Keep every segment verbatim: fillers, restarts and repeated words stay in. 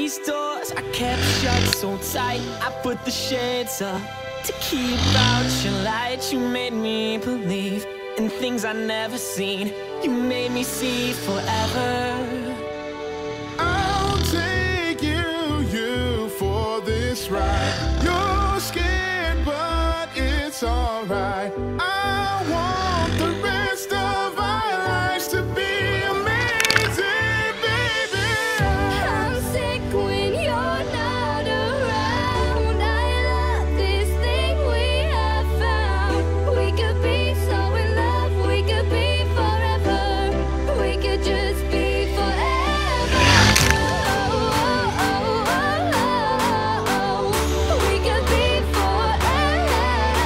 these doors I kept shut so tight. I put the shades up to keep out your light. You made me believe in things I never seen. You made me see forever. I'll take you, you for this ride. You're scared, but it's alright. I want the rest of our lives to be amazing, baby. I'm sick when you're not around. I love this thing we have found. We could be so in love, we could be forever. We could just be forever. We could be forever.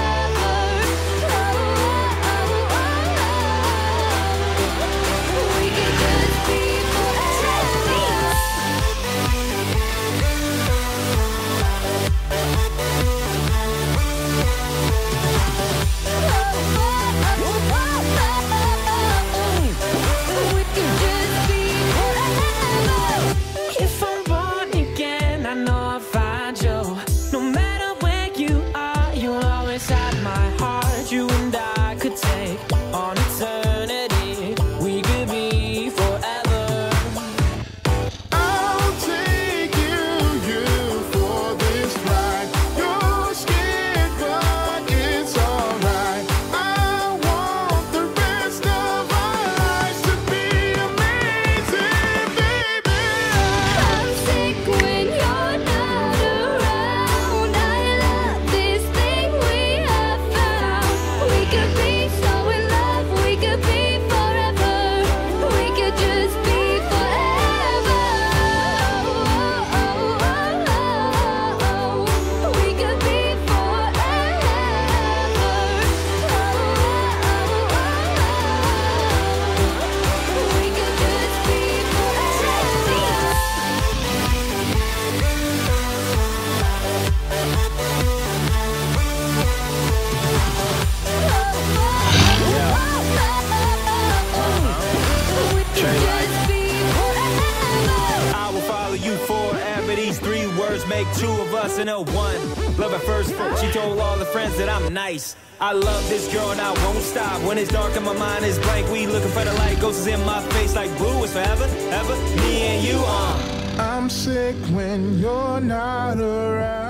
We could just be If I'm born again, I know I'll find you. No matter where you are, you'll always have my heart. You and I could take on eternity. We could be forever. I'll take you, you for this ride. You're scared, but it's alright. I want the rest of our lives to be amazing, baby. I'm sick when you're not around. I love this thing we have found. We could be so in love, we could be forever. We could just be forever. We could be forever. We could just be I will follow you forever. These three words make two of us and a one. Love at first foot. She told all the friends that I'm nice. I love this girl and I won't stop. When it's dark and my mind is blank, we looking for the light. Ghosts in my face like blue is forever, ever. Me and you, uh. I'm sick when you're not around.